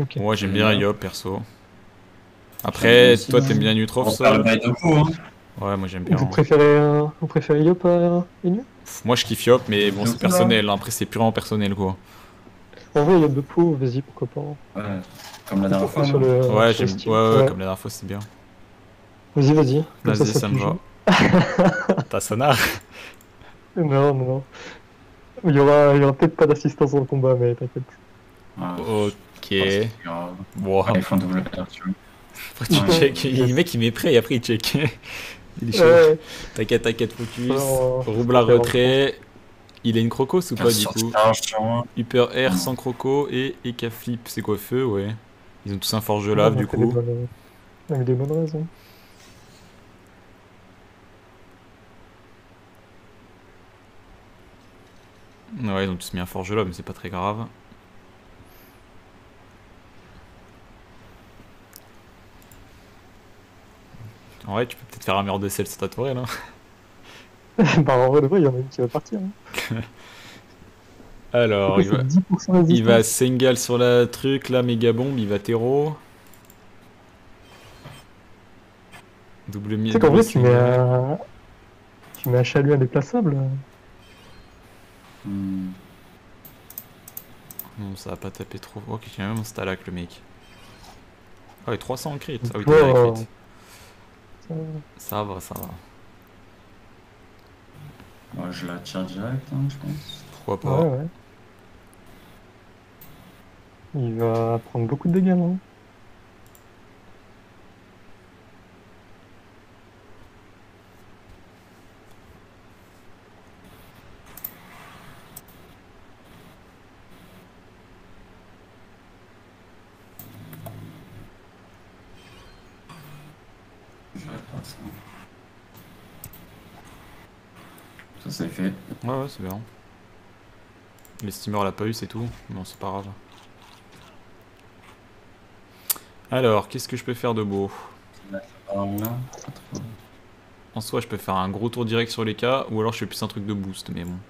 Ok. Moi j'aime bien Yop perso. Après, toi t'aimes bien Nutrof ça? Ouais, moi j'aime bien. Vous préférez Yop à Inu? Moi je kiffe Yop, mais bon, c'est personnel. Après, c'est purement personnel quoi. En vrai, Yop de Pau, vas-y, pourquoi pas. Ouais, comme la Faut dernière tester fois, sur là. le, Ouais, sur le j'aime. Steam. Ouais, Ouais. comme la dernière fois, c'est bien. Vas-y, vas-y. Comme Vas-y, ça ça me fait va. jeu. T'as Sonar? Non, non, non. Il y aura peut-être pas d'assistance dans le combat, mais t'inquiète. Ok. Grave. Bon, Ouais, ils font double couverture. après tu check. Le mec il met prêt et après il check. Il est chaud. Ouais. T'inquiète, t'inquiète, focus. Alors, Rouble à retrait. Il a une crocos ou pas du coup? Sur Hyper R sans croco et Eka flip. C'est quoi feu? Ouais. Ils ont tous un forge on lave a du fait des coup. bonnes, avec des bonnes raisons. Ouais, ils ont tous mis un forge lave, mais c'est pas très grave. En vrai, tu peux peut-être faire un mur de sel sur ta tourelle. Hein. Bah, en vrai, de vrai, il y en a une qui va partir. Hein. Alors, C'est 10% il va résistance. single sur la truc, là, méga bombe, il va terreau. Double Tu sais qu'en vrai, tu mets un chalut indéplaçable. Hmm. Non, ça va pas taper trop. Ok, il a même un stalag le mec. Ah ouais, 300 en crit. Ah oui, Wow. t'as la crit. Ça- Ça va, ça va. Ouais, je la tire direct, hein, je pense. Pourquoi pas. Ouais, ouais. Il va prendre beaucoup de dégâts, non? Je vais faire ça. Ça, c'est fait. Ouais, ouais, c'est bien. Les steamers l'a pas eu, c'est tout. Non, c'est pas grave. Alors, qu'est-ce que je peux faire de beau? Alors là, pas trop. En soi, je peux faire un gros tour direct sur les cas, ou alors je fais plus un truc de boost, mais bon.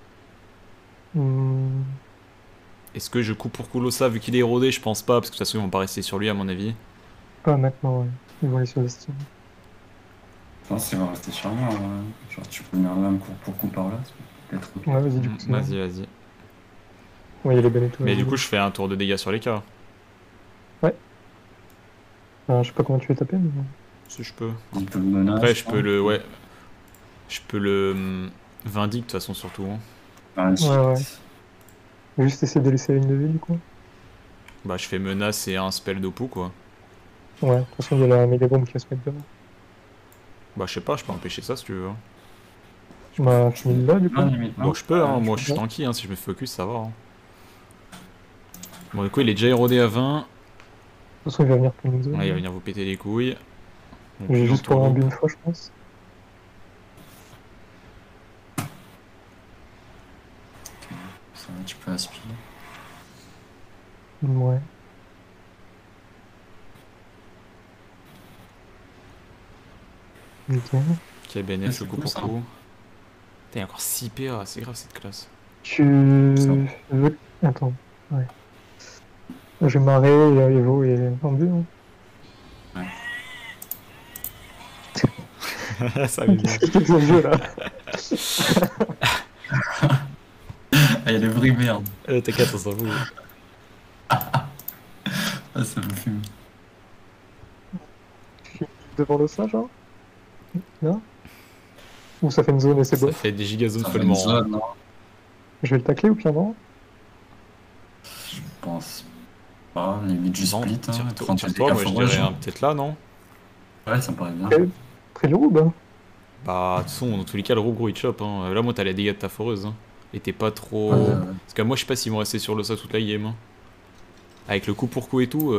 Hmm. Est-ce que je coupe pour Colossa vu qu'il est érodé? Je pense pas, parce que de toute façon, ils vont pas rester sur lui, à mon avis. Pas maintenant, ouais. Ils vont aller sur le Steam. Je pense qu'il va rester sur moi. Ouais. Genre, tu peux venir là, me court pour coup par là. Peut-être. Ouais, vas-y, du coup, c'est bon. Vas-y, vas-y. Ouais, il y a les belles étoiles. Mais du coup, je fais un tour de dégâts sur les cas. Ouais. Je sais pas comment tu veux taper, mais. Si je peux. Un peu de menace. Après, je peux le. Ouais. Je peux le. Vindic, de toute façon, surtout. Hein. Ouais, ouais. Juste essayer de laisser la ligne de vie, du coup. Bah, je fais menace et un spell d'Opu, quoi. Ouais, de toute façon, il y a la méga bombe qui va se mettre devant. Bah, je sais pas, je peux empêcher ça si tu veux. Hein. Bah, finis là, du coup. Bon, je peux, hein. Moi, je suis tanky, hein. Si je me focus, ça va. Hein. Bon, du coup, il est déjà érodé à 20. De toute façon, il va venir pour une zone. Ouais, il va venir vous péter les couilles. Je vais juste pour un une fois, je pense. Ça va, tu peux aspirer. Ouais. Ok. Ok, BNF, le coup pour coup. Putain, il y a encore 6 PA, c'est grave cette classe. Tu veux. Attends. Ouais. Je vais marrer, Evo et Ambu. Hein. Ouais. Ça va bien. Qu'est-ce que jeu là? Ah, il y a des vrais merdes. T'inquiète, on s'en fout. Ah, ça me fume. Devant le ça, genre? Non? Ou ça fait une zone et c'est beau? Ça fait des gigazones seulement. Zone, non. Je vais le tacler ou pire non? Je pense pas, limite du split. Tire-toi, moi je dirais peut-être là, non? Ouais, ça me paraît bien. Près du roube? Hein. Bah, de toute façon, dans tous les cas, le roube gros il chope. Hein. Là, moi, t'as les dégâts de ta foreuse. Hein. Et t'es pas trop. Ouais. Parce que moi, je sais pas s'ils vont rester sur le ça toute la game. Hein. Avec le coup pour coup et tout.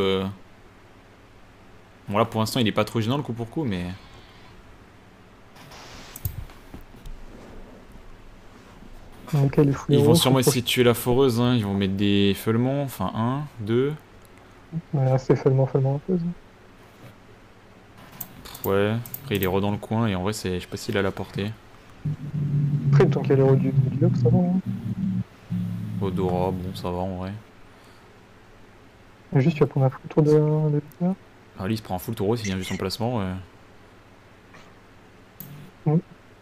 Bon, là, pour l'instant, il est pas trop gênant le coup pour coup, mais. Ils vont sûrement essayer de tuer la foreuse, hein. Ils vont mettre des feulements, enfin 1, 2. Ouais, c'est feulement la pause. Ouais, après il est re dans le coin et en vrai, je sais pas s'il a la portée. Après, tant qu'il y a l'héros du bloc, ça va. Hein. Odora, bon, ça va en vrai. Juste, tu vas prendre un full tour de Viper. Ah, lui, il se prend un full taureau s'il vient vu son placement. Mm.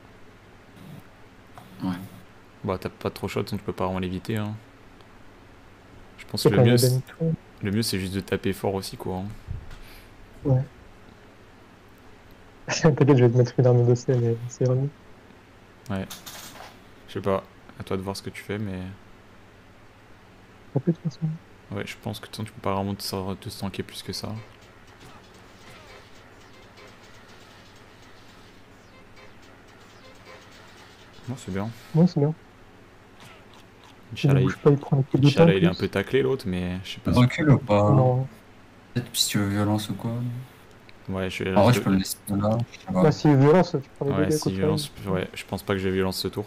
Ouais. Bah, t'as pas trop shot, donc tu peux pas vraiment l'éviter. Hein. Je pense C'est que quand il y a Benito. le mieux, c'est juste de taper fort aussi, quoi. Hein. Ouais. T'inquiète, je vais te mettre une arme de C, mais c'est remis. Ouais. Je sais pas. À toi de voir ce que tu fais, mais. Pas plus de toute façon. Ouais, je pense que tu peux pas vraiment te stanker plus que ça. Non, c'est bien. Ouais, c'est bien. Inch'Allah, Il prend un coup de temps. il est un peu taclé l'autre, mais je sais pas. Recule ou pas? Non. Peut-être si tu veux violence ou quoi. Ouais, En vrai, je peux le laisser là. Bah, si violence, tu prends les Ouais, dégâts si contre violence, ouais, je pense pas que je vais violence ce tour.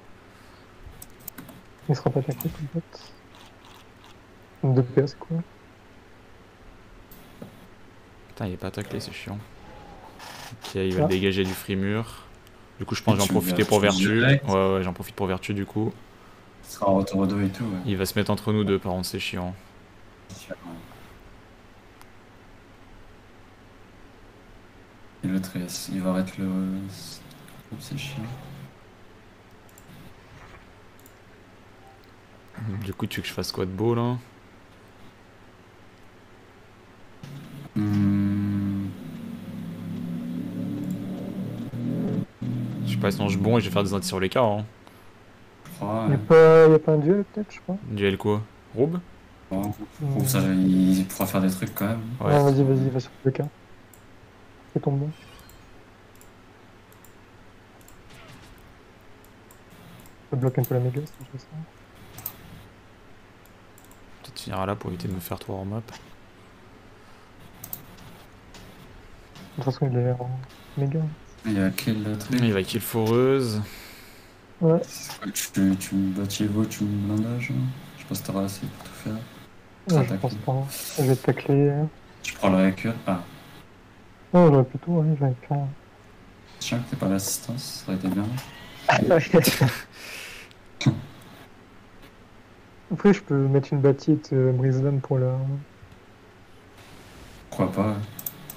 il sera pas taclé, peut-être. 2 PA, c'est quoi? Putain, il est pas taclé, c'est chiant. Ok, il va le dégager du free mur. Du coup, je pense que j'en profiter pour vertu. Ouais, j'en profite pour vertu du coup. Il sera en retour au dos et tout. Ouais. Il va se mettre entre nous deux, par contre, c'est chiant. Et l'autre, il va arrêter le. C'est chiant. Du coup, tu veux que je fasse quoi de beau là? Je sais pas, sinon je bon et je vais faire des indices sur l'écart. Hein. Y'a pas un duel peut-être, je crois. Duel quoi? Roube? Roube, ça, il pourra faire des trucs quand même. Ouais. Non, vas-y, va sur le cas. C'est ton bon. Ça bloque un peu la méga, si je fais ça. Peut-être finira là pour éviter de me faire 3 en map. De toute façon, il est en méga. Il y a kill le truc. Il va kill foreuse. Ouais. Tu me bats Chivo, tu me blindages. Je sais pas si t'auras assez pour tout faire. Ouais, je pense pas. Je vais te tacler. Tu prends le recul. Ah. Non, j'aurais plutôt, ouais, j'aurais faire. Tiens que t'es pas l'assistance, ça aurait été bien. Après, je peux mettre une bâtite brise-lame pour la. Pourquoi pas, ouais.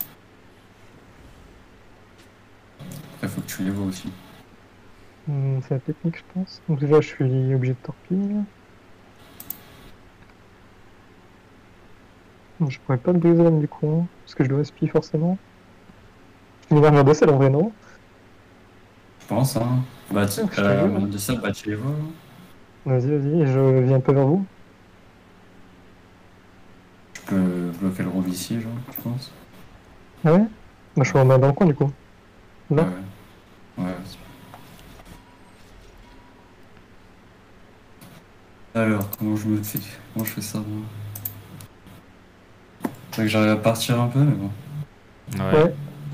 Après, faut que tu les vois aussi. C'est la technique, je pense. Donc, déjà, je suis obligé de torpille. Je pourrais pas le brise-lame du coup, hein, parce que je dois spi forcément. Je finis l'armure de sel en vrai, non? Je pense, hein. L'armure de sel, tu les vois. Vas-y, je viens un peu vers vous. Tu peux bloquer le robe ici, genre, je pense. Ah ouais? Moi, je suis en main dans le coin du coup. Là? Ouais. Alors, comment je fais ça, moi? C'est que j'arrive à partir un peu, mais bon. Ouais.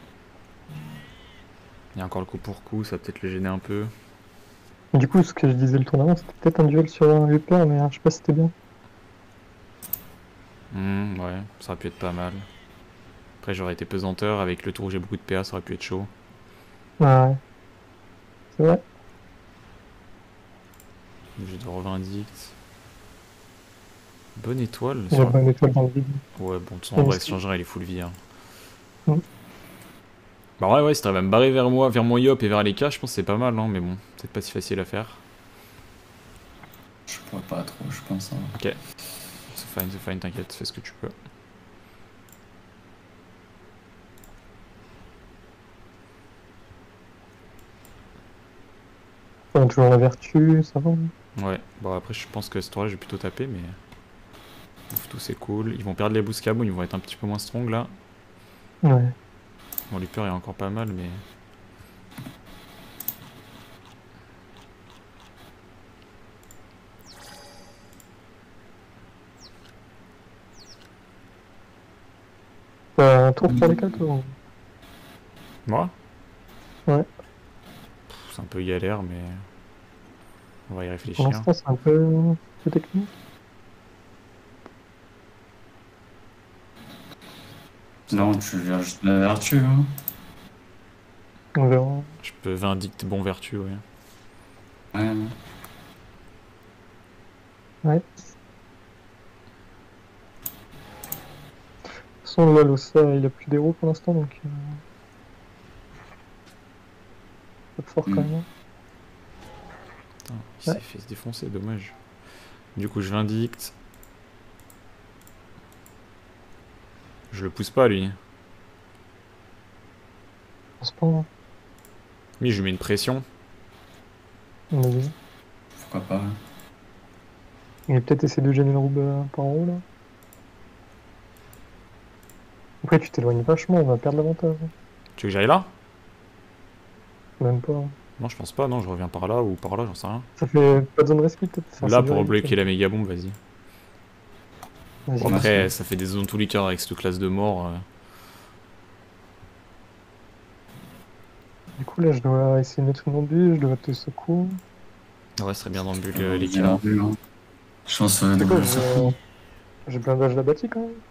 Il y a encore le coup pour coup, ça va peut-être le gêner un peu. Du coup, ce que je disais le tour d'avant, c'était peut-être un duel sur un Viper, mais je sais pas si c'était bien. Ouais, ça aurait pu être pas mal. Après, j'aurais été pesanteur, avec le tour où j'ai beaucoup de PA, ça aurait pu être chaud. Ouais. C'est vrai. J'ai de revindict. Bonne étoile. Il y a bonne étoile dans le vide. Ouais, bon, de toute façon, en vrai, ce changera, il est full vie. Hein. Mm. Bah ouais, si t'arrives à me barrer vers moi, vers mon Yop et vers les cas, je pense que c'est pas mal, hein, mais bon, peut-être pas si facile à faire. Je pourrais pas trop, je pense. Hein. Ok. C'est fine, t'inquiète, fais ce que tu peux. On a toujours la vertu, ça va. Ouais, bon après je pense que ce tour là je vais plutôt taper, mais... Ouf, tout c'est cool. Ils vont perdre les boosts camo, ils vont être un petit peu moins strong là. Ouais. Bon, Leaper est encore pas mal, mais... Un tour pour les 4 ou... Moi? Ouais. C'est un peu galère, mais... On va y réfléchir. Pour l'instant, c'est un peu technique. Non, tu viens juste la vertu, hein. On verra. Je peux vindicte bon vertu, ouais. Ouais. Ouais. façon, là, l'Ossa, il a plus d'héros pour l'instant, donc... c'est fort quand même. Putain, il s'est fait se défoncer, dommage. Du coup, je l'indicte. Je le pousse pas, lui. Je pense pas, hein. Mais je lui mets une pression. Vas-y. Pourquoi pas. Il va peut-être essayer de gêner le roube par en haut, là. Après, tu t'éloignes vachement, on va perdre l'avantage. Tu veux que j'aille là? Même pas. Non, je pense pas, non, je reviens par là ou par là, j'en sais rien. Ça fait pas de zone respi, peut-être. Enfin, Là, c'est pour dur, bloquer la méga bombe, vas-y. Vas-y. Bon, après, ça fait des zones tous les cas avec cette classe de mort. Du coup, là, je dois essayer de mettre une embûche, je dois te secours. Ouais, ce serait bien dans le but, Il les y a cas. vu, hein. Je pense C'est quoi, double secours. j'ai blindage de la bâtie quand même.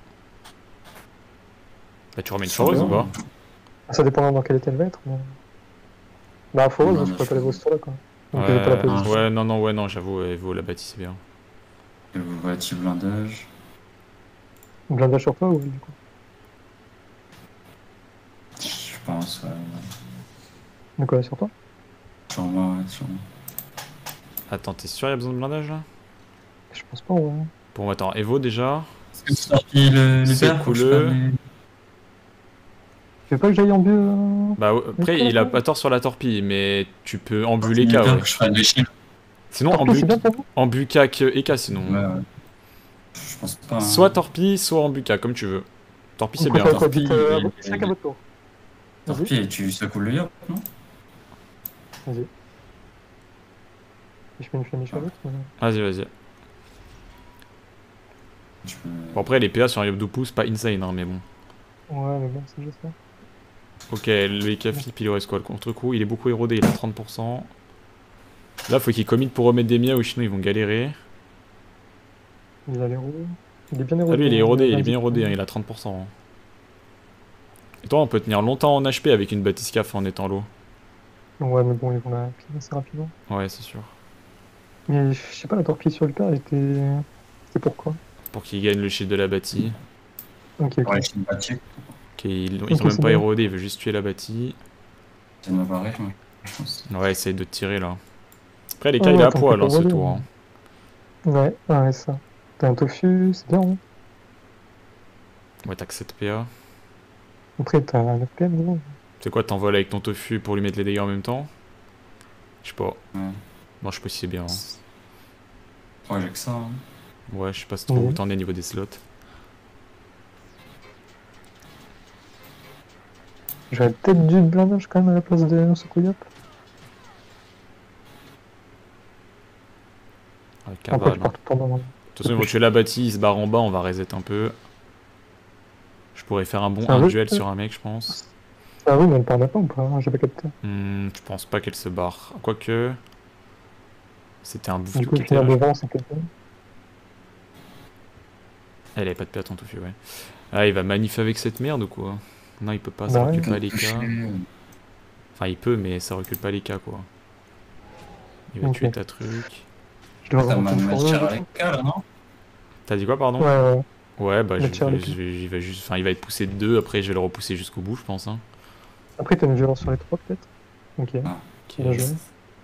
Bah, tu remets une Sur foreuse le ou pas? Ça dépend dans quel état elle va être. Mais... Bah, foreuse, Non, je là, pourrais je pas aller vois. voir ce tour-là, quoi. Donc, j'ai pas la position. Ouais, non, j'avoue, Evo, la bâtie, c'est bien. Et vous voyez blindage. Blindage sur toi ou du coup? Je pense, ouais. De quoi, sur toi? Sur moi, ouais, sur moi. Attends, t'es sûr il y a besoin de blindage là? Je pense pas, ouais. Bon, attends, Evo déjà. Est-ce que c'est sorti le C'est père faut que je couleux. fasse des- Tu veux pas que j'aille en but Bah, après, Ok, il a ouais. pas tort sur la torpille, mais tu peux embu les le cas, père, ouais. faut que je fasse des chiffres. Sinon, Torpille, c'est bien pour vous? embu K et K, sinon. Ouais, ouais. Je pense pas. Hein. Soit torpille, soit embu K, comme tu veux. Torpille, c'est Vous bien. préférez quoi? Torpille, Dites et- chacun votre tour. Vas-y. Torpille, et tu secoues le yop, non? Vas-y. Je mets une flamiche à l'autre. Vas-y, vas-y. Tu peux... Bon, après, les PA sur un Yop 12 pouces, pas insane, hein, mais bon. Ouais, mais bon, c'est juste ça. Ok, le EK flip, il reste quoi? Le contre-coup, il est beaucoup érodé, il a 30%. Là, faut qu'il commit pour remettre des mias, ou sinon ils vont galérer. Il a l'héros. Il est bien érodé. Ah, lui, il est érodé, il est bien Vas-y. érodé, hein, il a 30%. Hein. Et toi, on peut tenir longtemps en HP avec une batiscaf en étant low. Ouais, mais bon, ils vont la clean assez rapidement. Ouais, c'est sûr. Mais je sais pas, la torpille sur le père, elle était. C'est pourquoi? Pour qu'il gagne le shield de la bâtie. Ok, ok. Ouais, je suis battu. Ok, ils ont Ok, même c'est pas bon. érodé, il veut juste tuer la bâtie. C'est ma barrette, moi, je pense. Ouais, essaye de te tirer là. Après, les Ah cas, il ouais, est à attends, poil faut hein, ce pas tour. voler, Hein. Ouais, ouais, ça. T'as un tofu, c'est bien, hein. Ouais, t'as que 7 PA. Après, t'as un FPM, non? C'est quoi, t'envoles avec ton tofu pour lui mettre les dégâts en même temps? Je sais pas. Ouais. Bon, je sais pas si c'est bien. Hein. Ouais, j'ai que ça. Hein. Ouais, je sais pas trop où t'en es niveau des slots. J'aurais peut-être dû blindage quand même à la place de Sokuyap. Ouais, Après, cavale. tu pars tout le temps dans le... De toute façon, ils vont tuer la bâtie, ils se barrent en bas, on va reset un peu. Je pourrais faire un bon Ça 1 va, duel ça sur un mec, je pense. Ah oui, mais elle part maintenant ou pas? J'ai pas capté. Je pense pas qu'elle se barre. Quoique. C'était un bouffe Du tout coup, qui était finir là. devant, c'est quelqu'un. Elle avait pas de PA ton tofu, ouais. Ah, il va manif avec cette merde ou quoi? Non, il peut pas, ça Bah ouais. recule pas les Touché. cas. Enfin, il peut, mais ça recule pas les cas, quoi. Il va Ok. tuer ta truc. Je dois T'as remonter mal une mal fourrure, tiré du avec coup. cas, là, non? T'as dit quoi, pardon? Ouais, ouais. Ouais, bah, Le tir avec il va juste. Enfin, il va être poussé de 2, après, je vais le repousser jusqu'au bout, je pense. Hein. Après, t'as une violence sur les 3, peut-être? Ok. Ah. Ok. Bien joué.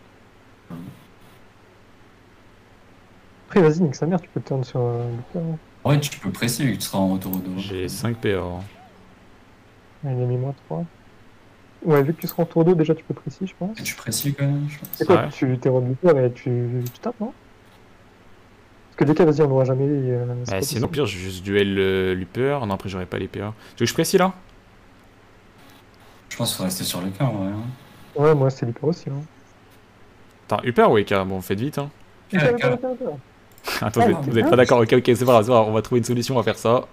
Après, vas-y, nique sa mère, tu peux turn sur le père. Hein. Ouais, tu peux presser vu que tu seras en retour au dos. J'ai 5 PA. Hein. Il a mis moins 3. Ouais, vu que tu seras en tour 2, déjà tu peux précis, je pense. Et tu presses quand même, je pense. C'est quoi? Ouais. Tu t'es de peur et tu tapes, non? Parce que des cas, vas-y, on n'aura jamais. C'est Bah, pas sinon, possible. pire, j'ai juste duel Luper. Non, après, j'aurais pas les PA. Tu veux que je précise là? Je pense qu'il faut rester sur le cas, ouais. Hein. Ouais, moi, c'est l'hyper aussi. Hein. Attends, Upper ou EK? Bon, faites vite. Hein. Cas, Hyper, cas. hyper, hyper. Attends, Ah, vous êtes pas d'accord? Ok, ok, c'est pas grave, on va trouver une solution, on va faire ça.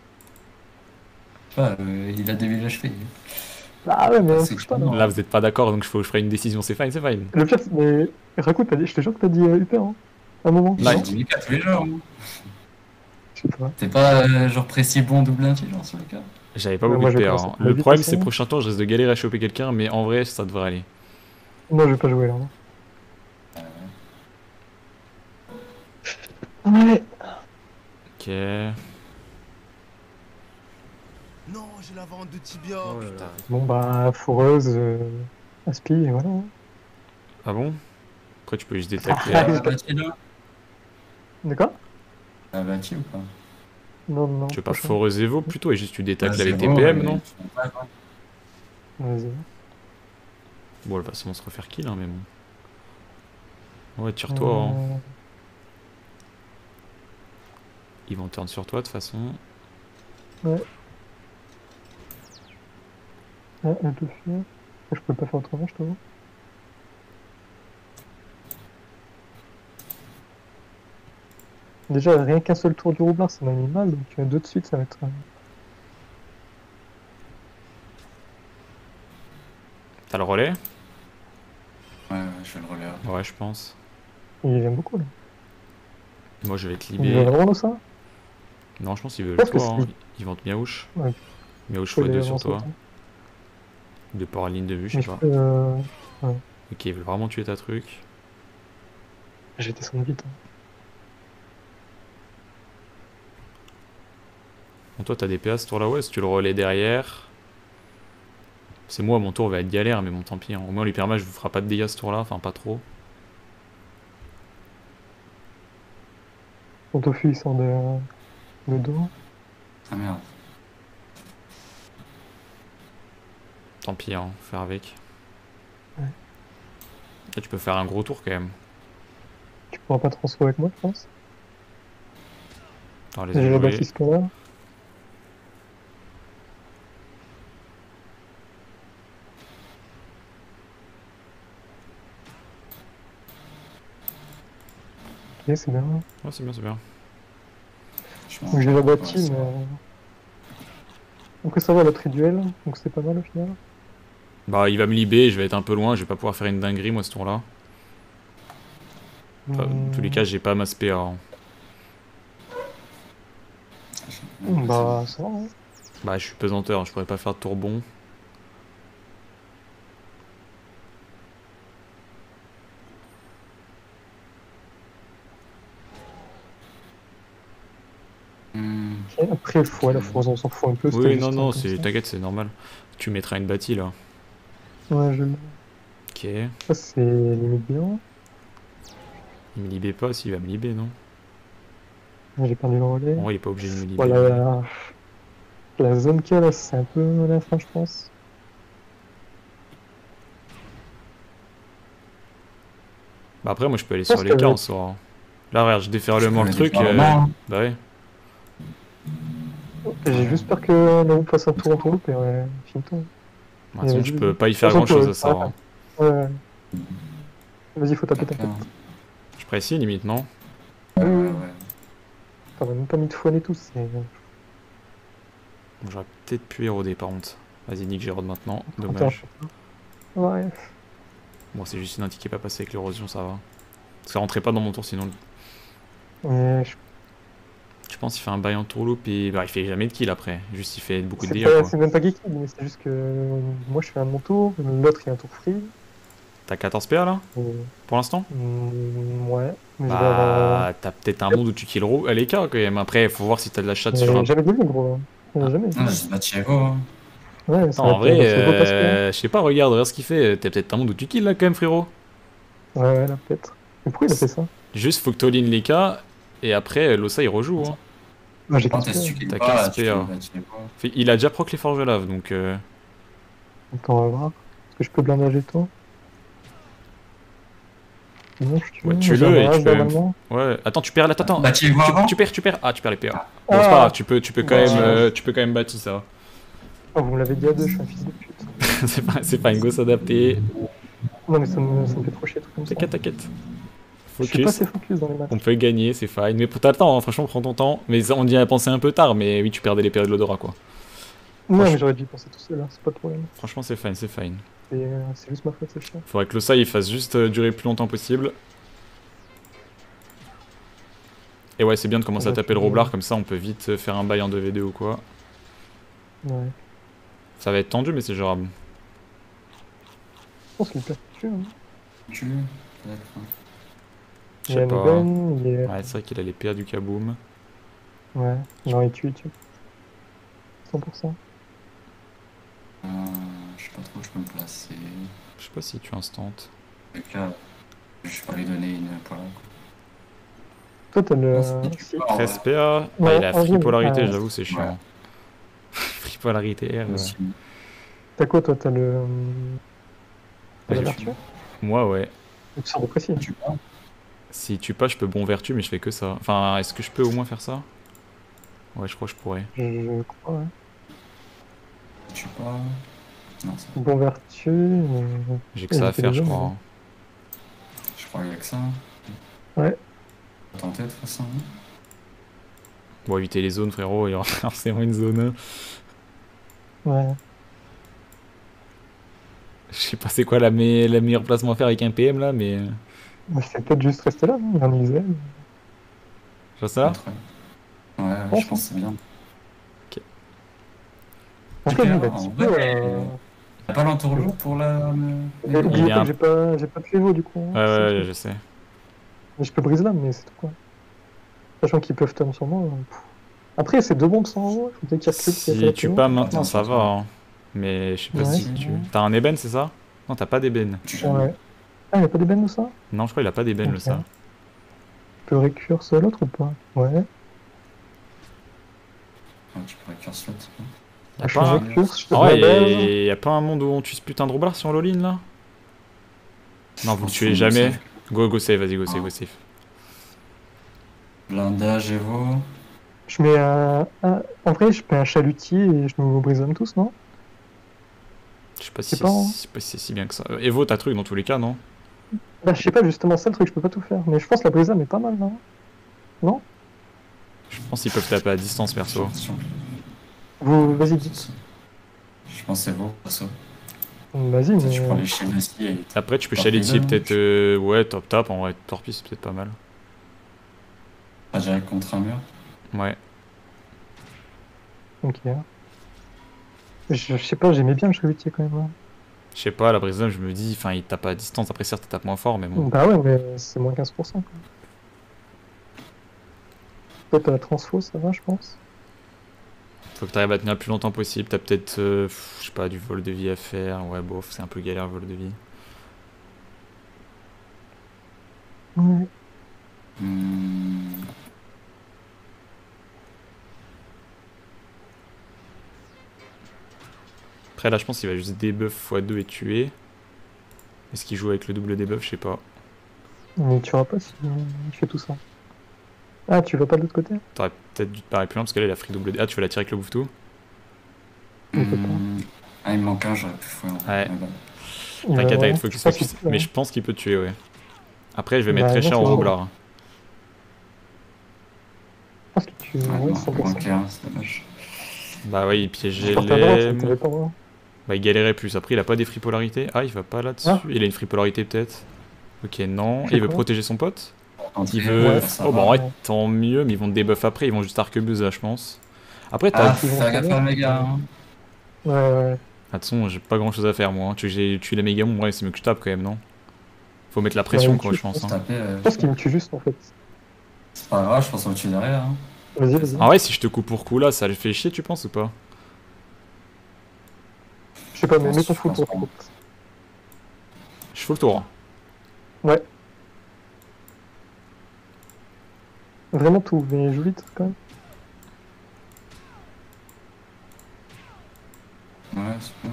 Il a des villages faits. Ah ouais, mais on C'est touche pas, non. Là, vous êtes pas d'accord, donc je ferai une décision, c'est fine, c'est fine. Le pire, mais. Raku, je te jure que t'as dit hyper, hein. Un moment. Là, J'ai Non, dit les cas tous les jours. Hein. je sais pas. T'es pas genre précis bon double inti genre sur les cas. J'avais pas Ouais, beaucoup moi, de je PA. pense Hein. qu'on va Le vite problème, passer. c'est prochain tour, je risque de galérer à choper quelqu'un, mais en vrai, ça devrait aller. Moi, je vais pas jouer là. Non. Ouais. Ok. Non, j'ai la vente de tibia. Oh là là. Bon bah, foreuse, aspi, et voilà. Ah bon? Après tu peux juste Tu détacler. l'as bâti là? D'accord? Tu l'as bâti ou pas? Non, non, Tu veux pas prochain. foreuse Evo plutôt et juste tu détacles avec tes zéro, PM, mais non? ils font pas, quoi. Vas-y. Bon, elle va sûrement se refaire kill, hein, mais bon. Ouais, tire-toi, hein. Ils vont turn sur toi de toute façon. Ouais. Ah, elle te fait. Je peux pas faire autrement, je t'avoue. Déjà, rien qu'un seul tour du roublard, ça m'a mis mal, donc deux de suite, ça va être. T'as le relais? Ouais, je vais le relais. Ouais, je pense. Il vient beaucoup là. Moi je vais te Il veut libérer. vraiment ça? Non, je pense qu'ils veulent Parce que toi, hein. si. Ils vont te miaouche. Ouais, Miaouche faut les x2 sur avancer toi. autant. De par ligne de vue, je Mais sais je pas. peux. Ouais, Ok, ils veulent vraiment tuer ta truc. j'ai descendu vite. Hein. Bon, toi t'as des PA ce tour là, ouais, si tu le relais derrière. C'est moi, mon tour va être galère, mais bon, tant pis. Hein. Au moins, l'hypermage vous fera pas de dégâts ce tour là, enfin pas trop. Ton tofu il sort de dos. Ah merde. Tant pis, hein, faut faire avec. Ouais. Là, tu peux faire un gros tour quand même. Tu pourras pas transférer avec moi, je pense. Attends, les J'ai la jouer. bâtisse qu'on a. Ok, c'est bien. Ouais, c'est bien, c'est bien. Donc j'ai la bâtie, mais. Donc ça va, l'autre est duel, donc c'est pas mal au final. Bah, il va me libérer, je vais être un peu loin, je vais pas pouvoir faire une dinguerie moi ce tour là. Enfin, dans tous les cas, j'ai pas ma PA. Hein. Bah, ça va. Hein. Bah, je suis pesanteur, je pourrais pas faire de tour bon. Okay, après, ouais, la force, on s'en fout un peu. Oui, juste non, non, comme ça. t'inquiète, c'est normal. Tu mettras une bâtie là. Ouais, je. Ok. Ça, c'est limite bien. Il me libère pas, s'il va me libérer, non? J'ai perdu le relais. En vrai, il est pas obligé de me libérer. Voilà. La zone qu'il y a là, c'est un peu la fin, je pense. Bah, après, moi je peux aller sur les cas en soi. Hein. Là, regarde, je déferlement le truc. Bah ouais. J'ai juste peur que la roue fasse un tour en tour et ouais, finito. Bah, de toute façon, je peux pas y faire De toute grand façon, chose à ça. Hein. Ouais. Vas-y, faut taper ta tête. Je précise limite, non? ouais. T'as même pas mis de fouane et tout, c'est. Bon, j'aurais peut-être pu éroder par contre. Vas-y, nique, j'érode maintenant. Attends. Dommage. Ouais. Bon, c'est juste une anti qui est pas passée avec l'érosion, ça va. Ça rentrait pas dans mon tour sinon. Mais Je pense qu'il fait un bail en tour loop et bah, il fait jamais de kill après. Juste il fait beaucoup de dégâts. c'est même pas geeky, mais c'est juste que moi je fais un de mon tour, l'autre il a un tour free. T'as 14 PA là? Et... Pour l'instant? Ouais. Mais bah, t'as peut-être un monde où tu kill les cas quand même. Après, faut voir si t'as de la chatte sur un. Jamais gagné, gros. Jamais. Non, j'ai battu Evo. Hein. Ouais, ça Non, en vrai, je je sais pas, regarde ce qu'il fait. T'as peut-être un monde où tu kills là quand même, frérot. Ouais, là peut-être. Mais pourquoi il a fait ça? Juste, faut que t'all-in les cas et après, Losa il rejoue. Hein. Ah, j'ai T'as 15 15 PA. Il a déjà proc les forges lave donc. Attends, on va voir. Est-ce que je peux blindager toi? Non, je tue. Ouais, tue-le et tu peux. Ouais, attends, tu perds là, attends. Bah, tu perds. Tu perds. Ah, tu perds les PA. Bon, c'est pas grave, tu peux quand même bâtir ça. Oh, vous me l'avez dit à deux, je suis un fils de pute. c'est pas une gosse adaptée. Non, mais ça me fait trop chier, tout comme ça. T'inquiète. Je suis pas assez focus dans les matchs. On peut gagner, c'est fine. Mais t'as le temps, hein, franchement, prends ton temps. Mais on y a pensé un peu tard, mais oui, tu perdais les PA de l'odorat quoi. Non, mais j'aurais dû y penser tout seul, hein, c'est pas de problème. Franchement, c'est fine, c'est fine. C'est juste ma faute, c'est chiant. Faudrait que le ça il fasse juste durer le plus longtemps possible. Et ouais, c'est bien de commencer à taper le roblard, comme ça on peut vite faire un bail en 2v2 ou quoi. Ouais. Ça va être tendu, mais c'est gérable. Je pense qu'il perd plus. Hein. Tu peut-être. Je sais pas. Ouais, c'est vrai qu'il a les PA du kaboom. Ouais, non, il tue. 100%. pas trop où je peux me placer. Je sais pas si tu instantes. Donc là, je peux lui donner une poire. Toi, t'as le. Non, 13 PA. Ah, Ouais, il a en free vrai, polarité, ouais. j'avoue, c'est chiant. Free polarité R. aussi. T'as quoi, toi? T'as le. T'as la J'ai- vertu? Moi, ouais. Tu sors de précis. Tu pas Si tu pas, je peux bon vertu, mais je fais que ça. Enfin, est-ce que je peux au moins faire ça? Ouais, je crois que je pourrais. Je crois, ouais. Tu pas Non, ça. Bon vertu. J'ai que ça à éviter faire, les je zones, crois. ouais. hein. Je crois qu'il y a que ça. Ouais. On va tenter de toute façon. Bon, éviter les zones, frérot, il y aura forcément une zone. Ouais. Je sais pas c'est quoi la meilleure placement à faire avec un PM là, mais. Bah, c'est peut-être juste rester là, non? Analyser. Je vois ça? Entre eux. Ouais, Pense, je pense que c'est bien. En fait, Super, bah, en tu vrai, peux. T'as pas l'entourloupe pour la. J'ai oublié est un- que j'ai pas de chevaux du coup. Ouais, C'est le ouais, truc. je sais. Mais je peux briser l'âme, mais c'est tout quoi. Sachant qu'ils peuvent turn sur moi. Après, c'est 2 bombes 100 euros. Il faut peut-être qu'ils reculent. Si tu pas maintenant, Attends, ça attends. va. Hein. Mais je sais pas Ouais. si tu. T'as un ébène, c'est ça? Non, t'as pas d'ébène. Ouais. Ah, y'a pas d'ébène de ça? Non, je crois qu'il a pas d'ébène le Ok. ça. Je peux récure sur l'autre ou pas? Ouais. Tu pourrais cuire slot. Y'a Je pas un- récure, je fais Ah de ouais, la base. y a pas un monde où on tue ce putain de roublard sur l'all-in là? Non, vous le pense tuez qu'on jamais. save. Go save, vas-y, go save, Ah. go save. Blindage, Evo. Je mets en vrai, je mets un chalutier et je nous brise tous, non? Je sais pas si C'est pas, hein. c'est si bien que ça. Evo, t'as truc dans tous les cas, non? Bah, je sais pas, justement, c'est le truc, je peux pas tout faire. Mais je pense que la brise est pas mal, non? Je pense qu'ils peuvent taper à distance perso. Attention. Vas-y, dites. Je pense que c'est Evo, perso. Vas-y, Peut-être tu prends mais. les chaînes aussi. Et... Après, tu peux Top chaletier level, peut-être. Ouais, top tap, en vrai, torpille, c'est peut-être pas mal. Pas direct contre un mur. Ouais. Ok. Je sais pas, j'aimais bien le chalutier quand même. Je sais pas, la brise je me dis, enfin, il tape à distance. Après, certes, il tape moins fort, mais bon. Bah ouais, mais c'est moins 15%. Quoi. Toi, t'as la transfo, ça va, je pense. Faut que t'arrives à tenir le plus longtemps possible. T'as peut-être, je sais pas, du vol de vie à faire. Ouais, bof, c'est un peu galère, le vol de vie. Ouais. Après, là, je pense qu'il va juste debuff x2 et tuer. Est-ce qu'il joue avec le double debuff? Je sais pas. Mais tu vas pas si il fait tout ça. Ah, tu vas pas de l'autre côté? T'aurais peut-être dû te parer plus loin parce que là, il a free double debuff. Ah, tu veux la tirer avec le bouffe tout? Il peut pas. Ah, il me manque un, j'aurais pu fouiller. Ouais. Mais bon. T'inquiète, Ouais, t'inquiète, focus, je pense focus. qu'il peut, Mais hein. je pense qu'il peut te tuer, ouais. Après, je vais mettre Bah, très non, cher au c'est roublard. Je pense que tu. Ah, Ouais, non, 100%. moins clair, c'est dommage. Bah ouais, il piégeait Porte à droite, ça les... t'avait pas voir. Bah il galérait plus. Après, il a pas des free polarités. Ah, il va pas là-dessus. Ah. Il a une free polarité peut-être. Ok, non. Je sais Et il veut pas. protéger son pote. Entrée, Il veut... Ouais, ça Oh va. bah en vrai, tant mieux, mais ils vont te debuff après. Ils vont juste arquebuse là, je pense. Après, Ah, t'as... fais gaffe à méga. Hein. Ouais. Attention, j'ai pas grand-chose à faire, moi. Hein. Tu veux que j'ai tué les méga mons, ouais, c'est mieux que je tape quand même, non? Faut mettre la pression, Ouais, quoi, tu- je pense. Pour Hein. taper, Je pense qu'il me tue juste en fait. c'est pas grave, je pense qu'on va tuer derrière. Hein. Vas-y. Ah ouais, si je te coupe pour coup là, ça le fait chier, tu penses ou pas? Je sais pas, mais pense- mets ton je full pense pour pas. Je fais le tour. Hein. Ouais. Vraiment tout, mais joue vite quand même. Ouais, c'est bien.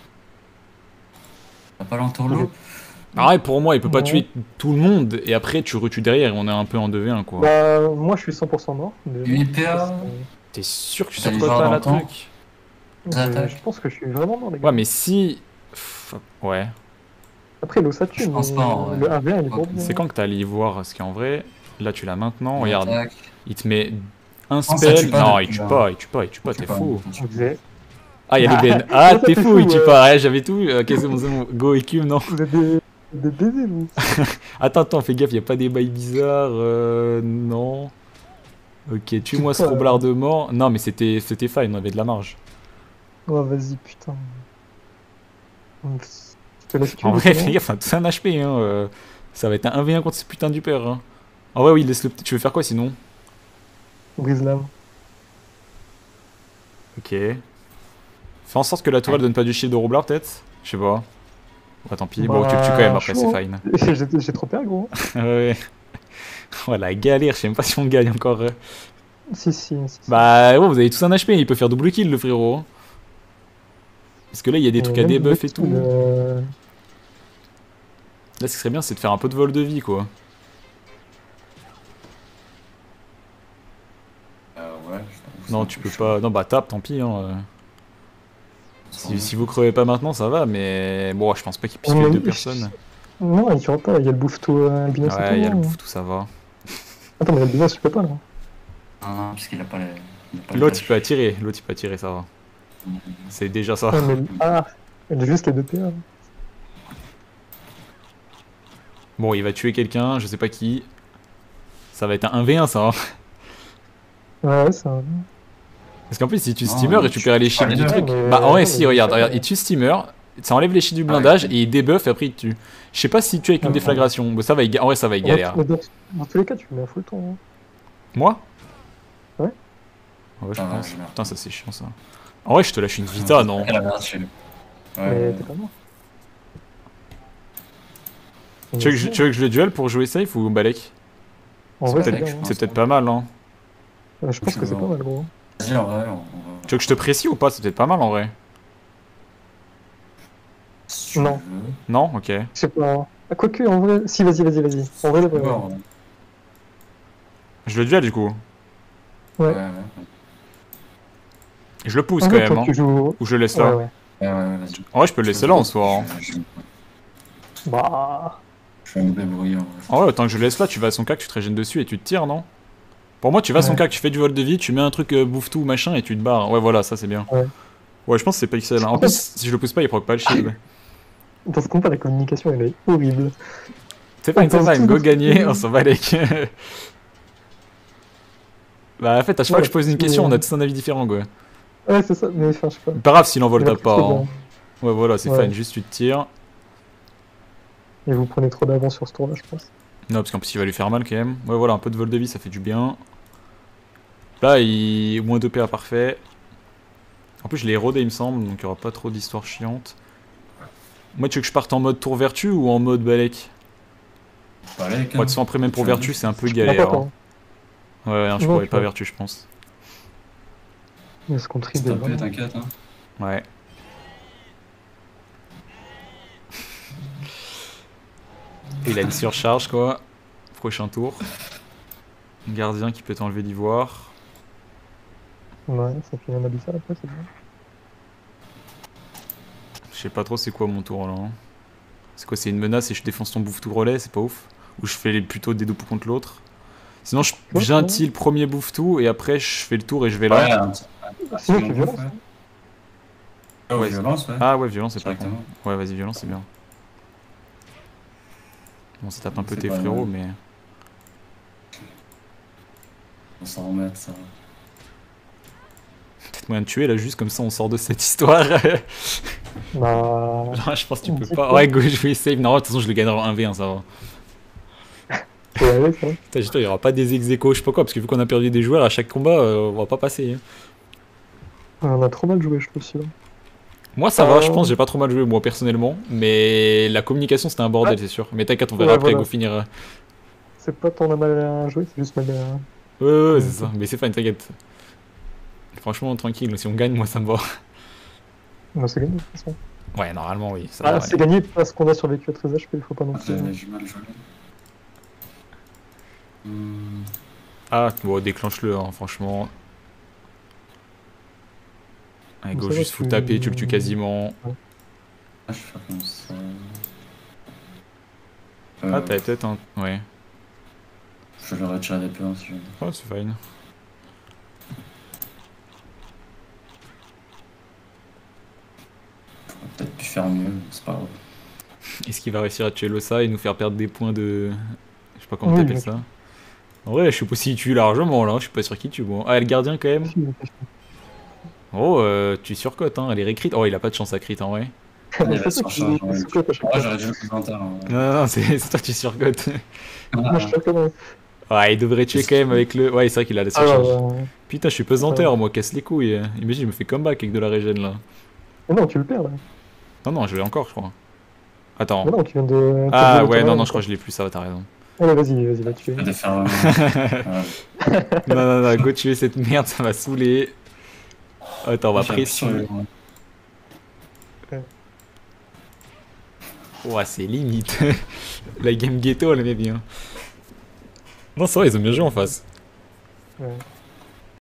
T'as pas l'entourloupe? Ah ouais, pour moi, il peut pas Ouais. tuer tout le monde, et après tu retues derrière, et on est un peu en 2v1, quoi. Bah, moi je suis 100% mort. déjà. 8 PA. T'es sûr que tu T'as surcotes les joueurs pas dans la le temps truc? Attaques. Je pense que je suis vraiment mort, les gars. Ouais, mais si... Ouais. Après, l'eau ça tue, Je pense mais pas, en vrai. le 1v1 il est Ouais. bon. C'est quand que t'as allé voir? Parce qu'en vrai, là tu l'as maintenant, regarde. Attaque. Il te met un ça spell. tue pas Non, depuis il tue là. pas, il tue pas, Tu t'es peux fou. pas. On faisait. Ah, il y a Ah, les Ben. Ah, ça, t'es t'es fou, fou, il tue ouais. pas. Ouais, j'avais tout. Ok, c'est bon. Go EQ, non. Vous êtes des baisers, vous. Attends, fais gaffe, y a pas des bails bizarres. Non. Ok, tue-moi ce Putain. roublard de mort. Non, mais c'était fine, on avait de la marge. Oh, vas-y, putain. Je te laisse tuer. En vrai, c'est fais bon. gaffe, on a tous un HP. Hein. Ça va être un 1v1 contre ce putain du père. Hein. Ah ouais, oui, laisse-le. Tu veux faire quoi sinon? Brise l'âme. Ok. Fais en sorte que la tourelle donne pas du shield de roublard, peut-être. Je sais pas. Bah tant pis, bon tu le tues quand même après, c'est fine. J'ai trop peur, gros. Ouais. Oh la galère, je sais même pas si on gagne encore. Si. Bah ouais, vous avez tous un HP, il peut faire double kill le frérot. Parce que là il y a des trucs à debuff et tout. Là ce qui serait bien c'est de faire un peu de vol de vie quoi. Ouais, non tu peux pas, non bah tape tant pis hein. Si vous crevez pas maintenant ça va mais bon je pense pas qu'il puisse tuer deux personnes. Non il tuera pas, il y a le bouffe-tout albinos. Ouais il y a le bouffe-tout ça va. Attends mais l'albinos tu peux pas là. Non parce qu'il a pas les... L'autre il peut attirer, ça va. C'est déjà ça. Ouais, mais... Ah, il a juste les 2 PA. Bon il va tuer quelqu'un, je sais pas qui. Ça va être un 1v1 ça. Ouais ça va. Parce qu'en plus si tu steamer récupères les shields du truc. Bah en vrai si regarde, il tue steamer, ça enlève les shields du blindage et il debuff et après il tue. Je sais pas si tu avec une déflagration, bon, ça va en vrai ça va galère. Dans tous les cas tu mets à full ton. Moi? Ouais. Ouais je pense. Putain ça c'est chiant ça. En vrai je te lâche une vita non? Mais t'es pas mort. Tu veux que je le duel pour jouer safe ou Balek? En vrai c'est peut-être pas mal hein. Je pense que c'est pas mal gros. Vas-y en vrai Tu veux que je te précise ou pas? C'est peut-être pas mal en vrai. Non. Non? Ok. Je sais pas. Quoique en vrai. Si vas-y. En vrai je le duel du coup. Ouais. Je le pousse quand même hein. Ou je le laisse là. Ouais, vas-y. En vrai je peux le laisser là en soi. Bah. Je vais me débrouiller en vrai. Tant que je le laisse là, tu vas à son cac, tu te régènes dessus et tu te tires, non? Pour moi, tu vas à son cac, tu fais du vol de vie, tu mets un truc bouffe tout machin et tu te barres. Ouais, voilà, ça c'est bien. Ouais, je pense que c'est pas excellent. En plus, si je le pousse pas, il proc pas le shield. Dans ce combat, la communication elle est horrible. C'est pas une go gagner, on s'en va avec. Bah, en fait, à chaque fois que je pose une question, on a tous un avis différent, quoi. Ouais, c'est ça, mais enfin, je sais pas. Pas grave si l'envol tape pas. Hein. Ouais, voilà, c'est fine, juste tu te tires. Et vous prenez trop d'avance sur ce tour là, je pense. Non, parce qu'en plus, il va lui faire mal quand même. Ouais, voilà, un peu de vol de vie, ça fait du bien. Là, il. Moins 2 PA parfait. En plus, je l'ai érodé, il me semble, donc il n'y aura pas trop d'histoire chiante. Moi, tu veux que je parte en mode tour vertu ou en mode Balek? Balek. Ouais, de toute façon, après, même pour vertu, c'est un peu galère. Hein. Ouais, non, je pourrais pas vertu, je pense. Mais ce qu'on tripe de t'inquiète, hein. Ouais. Il a une surcharge, quoi. Prochain tour. Gardien qui peut t'enlever l'ivoire. Ouais, ça fait un abyssal après, c'est bien. Je sais pas trop c'est quoi mon tour là. Hein. C'est quoi, c'est une menace et je défonce ton bouffe tout relais, c'est pas ouf. Ou je fais plutôt des 2 pour contre l'autre. Sinon j'intie le premier bouffe tout et après je fais le tour et je vais là. Sinon tu violence. Ouais, violence, ouais. Ah ouais, violence c'est pas con. Ouais, vas-y, violence c'est bien. Bon, ça tape un peu tes frérots, mais. On s'en remet, ça. Peut-être moyen de tuer là, juste comme ça on sort de cette histoire. Bah. Non, je pense que tu peux pas. Ouais, go, je vais save. Non, de toute façon, je le gagnerai en 1v1, ça va. Ouais, ça. Putain, j'espère qu'il n'y aura pas des ex-échos, je sais pas quoi, parce que vu qu'on a perdu des joueurs à chaque combat, on va pas passer. Hein. On a trop mal joué, je trouve, celui-là. Moi, ça va, je pense, j'ai pas trop mal joué, moi, personnellement. Mais la communication, c'était un bordel, c'est sûr. Mais t'inquiète, on verra après, go finir. C'est pas ton mal joué, c'est juste mal. Ouais, c'est ça. Mais c'est fine, t'inquiète. Franchement, tranquille, si on gagne, moi, ça me va. Non, c'est gagné, de toute façon. Ouais, normalement, oui. Ça c'est gagné parce qu'on a survécu à 13 HP, il faut pas non plus. J'ai mal joué. Ah, bon, déclenche-le, hein, franchement. Allez, go, juste faut taper, tu le tues quasiment. Ah, je vais faire comme ça. Ah, t'as la tête, hein, ouais. Je vais le retirer des PA si je veux. Oh, c'est fine. Peut-être pu faire mieux, c'est pas grave. Est-ce qu'il va réussir à tuer l'Ossa et nous faire perdre des points de. Je sais pas comment t'appelles ça. En vrai, je sais pas s'il tue largement là, je suis pas sûr qu'il tue. Bon. Ah, le gardien quand même. Oh, tu surcotes, hein, elle est récrite. Oh, il a pas de chance à crit en vrai. J'aurais dû le présenter. Non, c'est toi, tu surcotes. Moi, je surcote. Ouais, il devrait tuer quand même avec le. Ouais, c'est vrai qu'il a la surcharge. Putain, je suis pesanteur, moi, casse les couilles. Imagine, je me fais comeback avec de la régène là. Mais non, tu le perds là. Non, non, je l'ai encore, je crois. Attends. Mais non, tu viens de. t'as Ah volé ouais, ton non, arme, non, je crois quoi. que je l'ai plus, ça va, t'as raison. Allez, vas-y, va tuer. De faire. Non, non, non, go tuer cette merde, ça va saouler. Attends, on va pression. Ouah, c'est limite. La game ghetto, elle aimait bien. Non, c'est vrai, ils ont bien joué en face. Ouais.